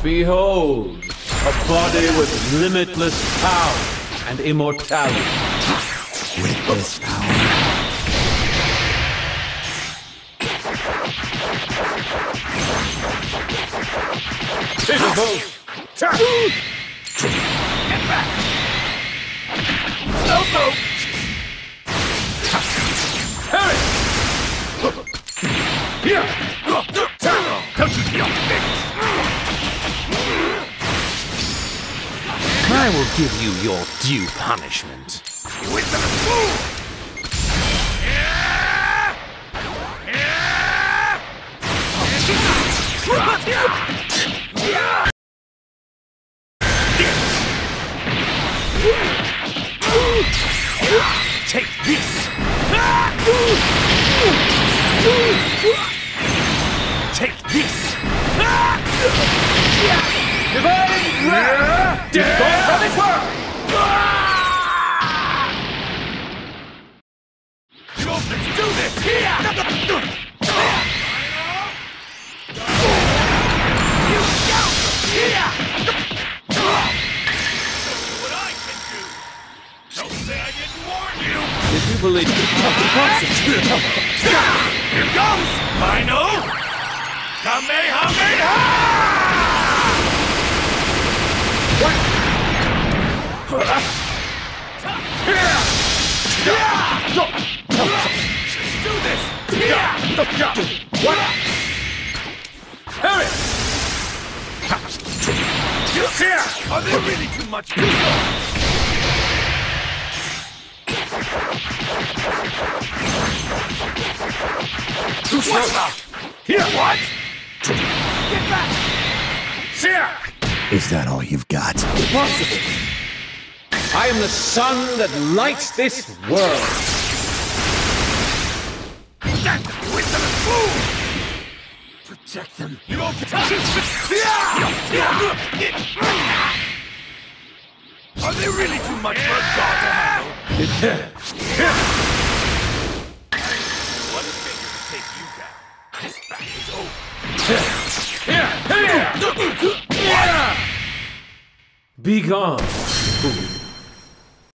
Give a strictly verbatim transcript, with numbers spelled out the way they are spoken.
Behold, a body with limitless power and immortality. With this power, Pitiful! Get back! No, no! Harry! Here! Don't you be finished! I will give you your due punishment. With the move! Take this! Take this! Divine Wrath! Destroy from this world! Let's do this! Here! You scoundrel! Here! What I can do! Don't say I didn't warn you! If you believe Here goes! Rhino! Kamehameha! Let's do this! What? Harry! Here! Are they really too much people? Too slow! Here! What? Get back! Here! is that all you've got? Impossible! I am the sun that lights this world! Protect them! Wisdom and food! Protect them! You don't get... Are they really too much for a god to handle? One finger to take you down. This battle is over. Be gone, fool.